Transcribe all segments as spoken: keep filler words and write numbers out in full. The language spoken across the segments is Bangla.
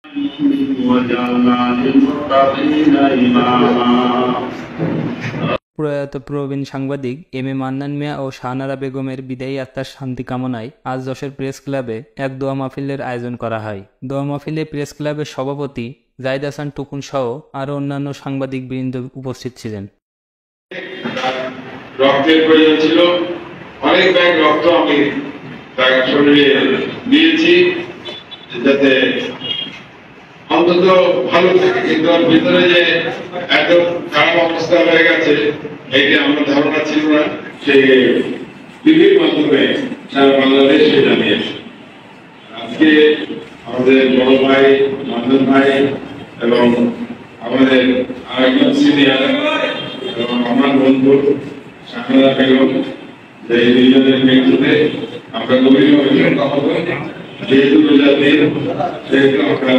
প্রয়াত প্রবীণ সাংবাদিক এম এ মান্নান মিয়া ও শাহনারা বেগমের বিদায়ী আত্মার শান্তি কামনায় আজ যশোর প্রেস ক্লাবে এক দোয়া মাহফিলের আয়োজন করা হয়। দোয়া মাহফিলে প্রেস ক্লাবের সভাপতি জাহিদ হাসান টুকুন সহ আরো অন্যান্য সাংবাদিক বৃন্দ উপস্থিত ছিলেন। রক্তের প্রয়োজন ছিল, অনেক ব্যাগ রক্ত আমি তার শরীরে দিয়েছি যাতে অন্তত ভালো থাকে, কিন্তু ভিতরে যে এত খারাপ অবস্থা হয়ে গেছে এইটা আমার ধারণা ছিল না। সে টিভির মাধ্যমে সারা বাংলাদেশে জানিয়েছে। আজকে আমাদের বড় ভাই মান্নান ভাই এবং আমাদের আরেকজন সিনিয়র এবং আমার বন্ধু শাহনারা বেগম, যে দুজনের মৃত্যুতে আমরা গভীরভাবে শোকাহত। যেহেতু রোজার দিন, সেহেতু আমরা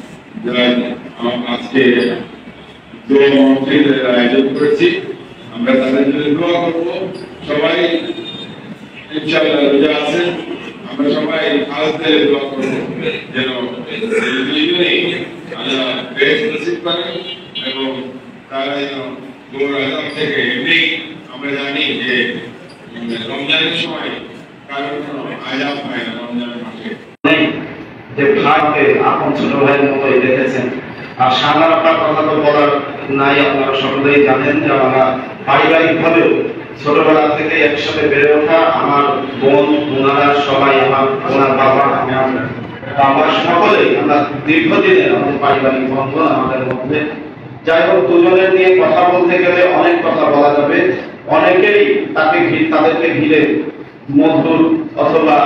আজকে দোয়া মাহফিলের আয়োজন করেছি। আমরা তাদের জন্য দোয়া করবো। সবাই ইনশাআল্লাহ রোজা আছে, আমরা সবাই আজকে দোয়া করবো যেন দুইজনেই আল্লাহ বেশ নসিব করেন এবং তারা যেন দোয়ার আযাব থেকে এমনি আমরা জানি যে রমজানের সময় কারণ কোনো আযাব হয় না রমজানের মাসে, যে ভাইকে আপন ছোট ভাইয়ের মতোই দেখেছেন। আর শাহনারা আপনার কথা তো বলার নাই, আপনারা সকলেই জানেন যে আমরা পারিবারিক ভাবেও ছোটবেলা থেকে একসাথে বেড়ে ওঠা। আমার বোন ওনারা সবাই, আমার ওনার বাবা, আমার সকলেই আমরা দীর্ঘদিনের আমাদের পারিবারিক বন্ধন আমাদের মধ্যে। যাই হোক, দুজনের নিয়ে কথা বলতে গেলে অনেক কথা বলা যাবে। অনেকেই তাকে তাদেরকে ঘিরে মধুর অথবা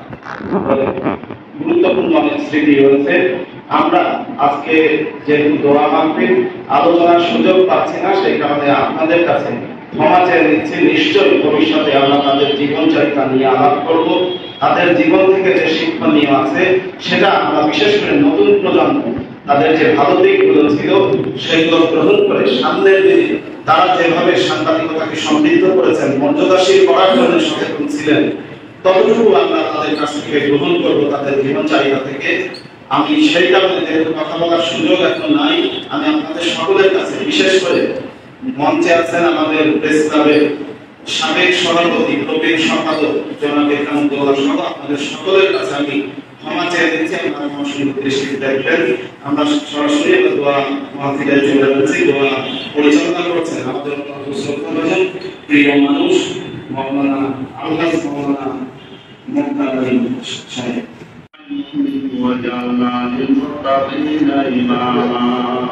গুরুত্বপূর্ণ অনেক স্মৃতি রয়েছে। আমরা আজকে যেহেতু দোয়া মাহফিল আলোচনার সুযোগ পাচ্ছি না, সেই কারণে আপনাদের কাছে ক্ষমা চেয়ে নিচ্ছি। নিশ্চয়ই ভবিষ্যতে আমরা তাদের জীবনচরিত্র নিয়ে আলাপ করব। তাদের জীবন থেকে যে শিক্ষণীয় আছে সেটা আমরা বিশেষ করে নতুন প্রজন্ম তাদের যে ভালো দিকগুলো ছিল সেগুলো গ্রহণ করে সামনের দিনে তারা যেভাবে সাংবাদিকতাকে সমৃদ্ধ করেছেন, মর্যাদাশীল করার জন্য সচেতন ছিলেন, ততটুকু আমরা তাদের কাছ থেকে গ্রহণ করবো, তাদের জীবনচারিতা থেকে। আমি সেই কারণে যেহেতু কথা বলার সুযোগ এখন নাই, আমি আপনাদের সকলের কাছে বিশেষ করে মঞ্চে আছেন আমাদের প্রেস ক্লাবের সাবেক সভাপতি প্রবীণ সম্পাদক জনাব ইকরামুদ্দৌলা সহ আপনাদের সকলের কাছে আমি ক্ষমা চেয়ে দিচ্ছি। আপনারা আমার সঙ্গে দৃষ্টিতে দেখবেন। আমরা সরাসরি দোয়া মাহফিলে চলে যাচ্ছি। দোয়া পরিচালনা করছেন আমাদের শ্রদ্ধাভাজন প্রিয় মানুষ মাওলানা আলহাজ মাওলানা মুক্তার আলী সাহেব। وجعلنا للمتقين إماما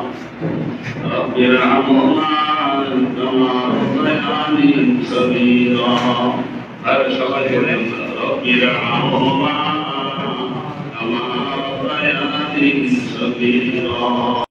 رب ارحمهما كما ربياني صغيرا رب ارحمهما كما ربياني صغيرا